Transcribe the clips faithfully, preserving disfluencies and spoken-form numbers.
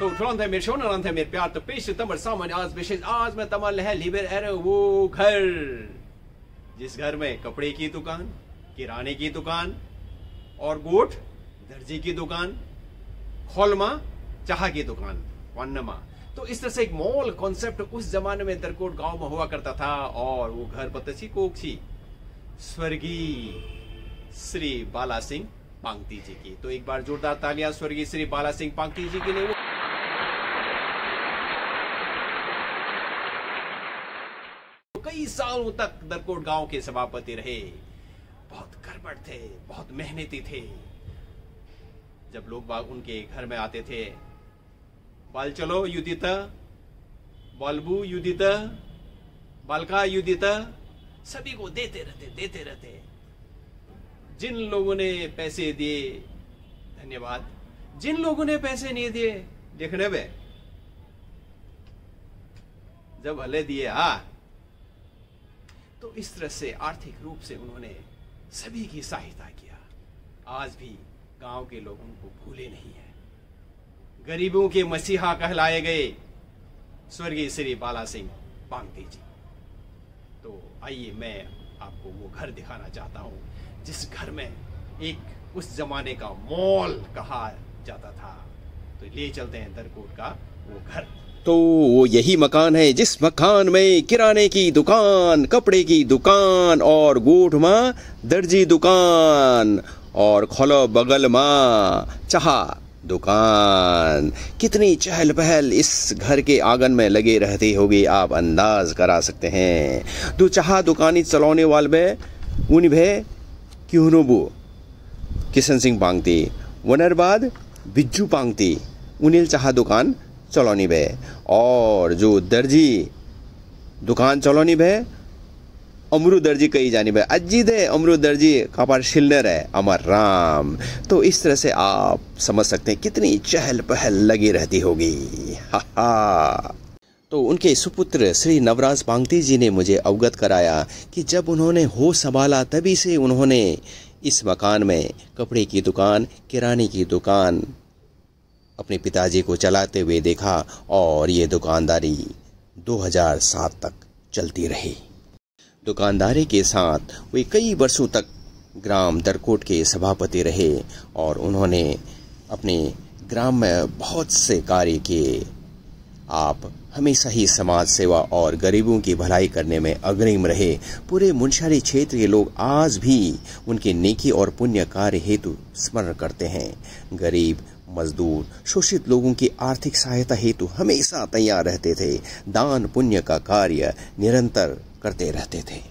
तो ठुलन थे मेरे शोना थे मेरे प्यार तो पेश तमर सामान आज विशेष आज मैं तमल है लिबर एरो वो घर जिस घर में कपड़े की दुकान, किराने की दुकान और गोठ दर्जी की दुकान, खोलमा चाह की दुकान, वन्नमा। तो इस तरह से एक मॉल कॉन्सेप्ट उस जमाने में दरकोट गांव में हुआ करता था। और वो घर बतसी कोकसी स्वर्गीय श्री बाला सिंह पांगती जी की। तो एक बार जोरदार तालियां स्वर्गीय श्री बाला सिंह पांगती जी के लिए। कई सालों तक दरकोट गांव के सभापति रहे। बहुत कर्मठ थे, बहुत मेहनती थे। जब लोग बाग उनके घर में आते थे, बाल चलो युदित, बालबू युदित, बालका युदित, सभी को देते रहते देते रहते। जिन लोगों ने पैसे दिए धन्यवाद, जिन लोगों ने पैसे नहीं दिए देखने में जब हले दिए हा। तो इस तरह से आर्थिक रूप से उन्होंने सभी की सहायता किया। आज भी गांव के लोग उनको भूले नहीं है। गरीबों के मसीहा कहलाए गए स्वर्गीय श्री बाला सिंह पांगती जी। तो आइए मैं आपको वो घर दिखाना चाहता हूं जिस घर में एक उस जमाने का मॉल कहा जाता था। तो ले चलते हैं दरकोट का वो घर। तो वो यही मकान है जिस मकान में किराने की दुकान, कपड़े की दुकान और गोठ में दर्जी दुकान और खोलो बगल में चाह दुकान। कितनी चहल पहल इस घर के आंगन में लगे रहती होगी, आप अंदाज करा सकते हैं। तो चाह दुकानी चलाने वाले उन भे क्यों बो किशन सिंह पांगती, वनर बाद बिज्जू पांगती उनिल चाह दुकान चलौनी बे। और जो दर्जी दुकान चलौनी बे अमरू दर्जी कही जानी बे अज्जी दे अमरू दर्जी कापार शिलनर है अमर राम। तो इस तरह से आप समझ सकते हैं कितनी चहल पहल लगी रहती होगी। हा हा। तो उनके सुपुत्र श्री नवराज पांगती जी ने मुझे अवगत कराया कि जब उन्होंने होश संभाला तभी से उन्होंने इस मकान में कपड़े की दुकान, किराने की दुकान अपने पिताजी को चलाते हुए देखा। और ये दुकानदारी दो हज़ार सात तक चलती रही। दुकानदारी के साथ वे कई वर्षों तक ग्राम दरकोट के सभापति रहे और उन्होंने अपने ग्राम में बहुत से कार्य किए। आप हमेशा ही समाज सेवा और गरीबों की भलाई करने में अग्रिम रहे। पूरे मुनस्यारी क्षेत्र के लोग आज भी उनके नेकी और पुण्य कार्य हेतु स्मरण करते हैं। गरीब, मजदूर, शोषित लोगों की आर्थिक सहायता हेतु हमेशा तैयार रहते थे। दान पुण्य का कार्य निरंतर करते रहते थे।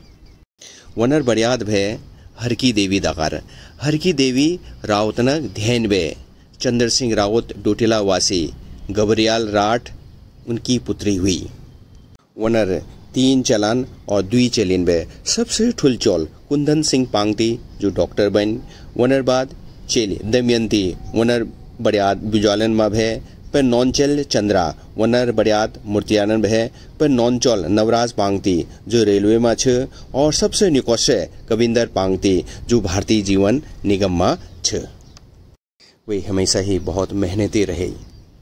वनर बरियाद भे हरकी देवी दाकार, हरकी देवी रावतनक ध्यान बे चंद्र सिंह रावत डोटिला वासी गबरियाल राठ उनकी पुत्री हुई। वनर तीन चलान और दुई चलिन बे सबसे ठुलचोल कुंदन सिंह पांगती जो डॉक्टर बन। वनर बाद चेली दमयंती वनर बड़ियाद बुजालन में भे पर नौनचल चंद्रा वनर बड़ियाद मूर्तियानन भे पर नौनचौल नवराज पांगती जो रेलवे में छ। और सबसे निकोश कविंदर पांगती जो भारतीय जीवन निगम में छ। वे हमेशा ही बहुत मेहनती रहे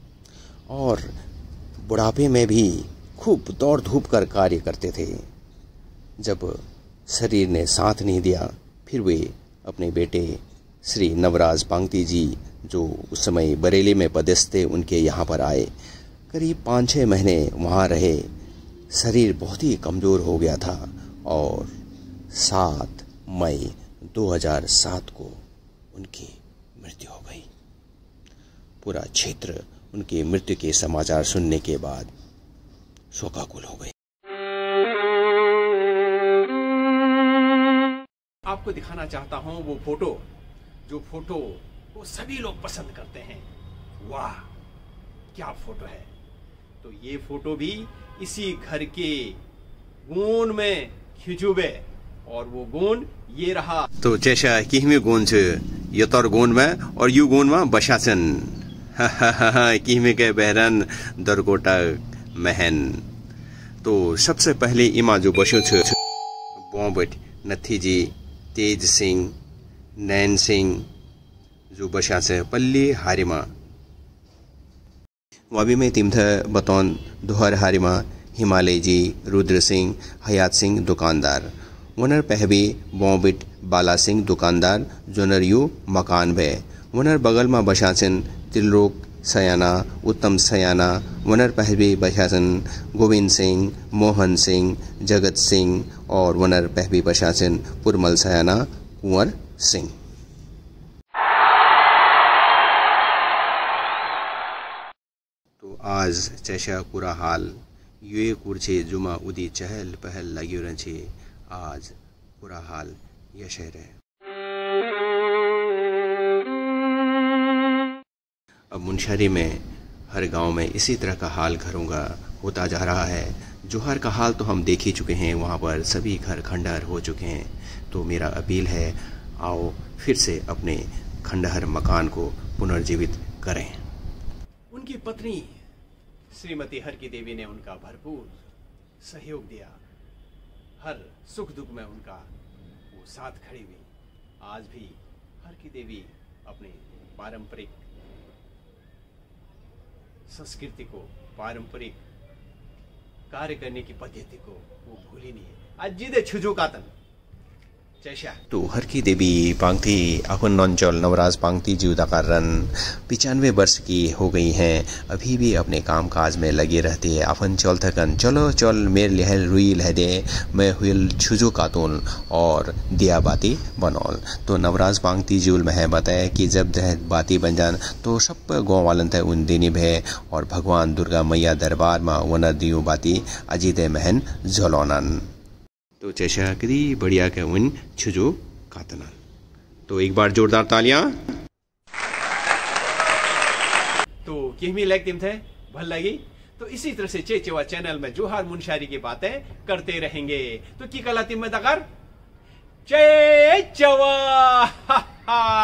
और बुढ़ापे में भी खूब दौड़ धूप कर कार्य करते थे। जब शरीर ने साथ नहीं दिया फिर वे अपने बेटे श्री नवराज पांगती जी जो उस समय बरेली में पदस्थ थे उनके यहाँ पर आए। करीब पाँच छः महीने वहाँ रहे। शरीर बहुत ही कमज़ोर हो गया था और सात मई दो हज़ार सात को उनकी मृत्यु हो गई। पूरा क्षेत्र उनकी मृत्यु के समाचार सुनने के बाद शोकाकुल हो गए। आपको दिखाना चाहता हूं वो फोटो, जो फोटो वो सभी लोग पसंद करते हैं। वाह क्या फोटो है। तो ये फोटो भी इसी घर के गोन में खिंचुबे और वो गोन ये रहा। तो जैसा कि में गोन छ ये तौर गोन में और यू गोन में बशासन किहमे के बहरन दरकोटा महन। तो सबसे पहले इमा जो बसो छ बॉम्बट नथी जी, तेज सिंह, नैन सिंह जो बशा से पल्ली हारिमा वबी में तिमथ बतौन दोहर हारिमा हिमालय जी रुद्र सिंह हयात सिंह दुकानदार वनर पहबी बॉबिट बाला सिंह दुकानदार जोनर यू मकान भे वनर बगल में बशासन त्रिलोक सयाना उत्तम सयाना वनर पहबी बशासन गोविंद सिंह मोहन सिंह जगत सिंह और वनर पहबी बशासन पुरमल सयाना कुंवर सिंह। तो आज चैशा पूरा हाल ये कुर्छे जुमा उदी चहल पहल लगी रहे आज पूरा हाल यह शहर है। अब मुनस्यारी में हर गांव में इसी तरह का हाल घरों का होता जा रहा है। जोहर का हाल तो हम देख ही चुके हैं, वहाँ पर सभी घर खंडहर हो चुके हैं। तो मेरा अपील है, आओ फिर से अपने खंडहर मकान को पुनर्जीवित करें। उनकी पत्नी श्रीमती हर की देवी ने उनका भरपूर सहयोग दिया, हर सुख दुख में उनका वो साथ खड़ी हुई। आज भी हर की देवी अपने पारंपरिक संस्कृति को, पारंपरिक कार्य करने की पद्धति को वो भूली नहीं है। आज जिदे छुजो कातन चैशा तो हर की देवी पांगती अकुन नौचल नवराज पांगती जीवदा कारण पिचानवे वर्ष की हो गई हैं। अभी भी अपने काम काज में लगी रहती है। अपन चल थकन चलो चल मेर लहल रुई लह दे मैं हुल छुजो कातुन और दिया बाती बनौल। तो नवराज पांगती जीवल में है बताया कि जब जह बाती बन जान तो सब गाँव वालन थे उन दिनी भे और भगवान दुर्गा मैया दरबार में वन दियो बाती अजीत महन झोलौनन। तो चैशा कदी बढ़िया के उन छुजो कातनन। तो एक बार जोरदार तालियां। तो किहमी लाइक तिम थे भल लगी। तो इसी तरह से चेचेवा चैनल में जोहार मुनस्यारी की बातें करते रहेंगे। तो की कला तिम में दगर चेचेवा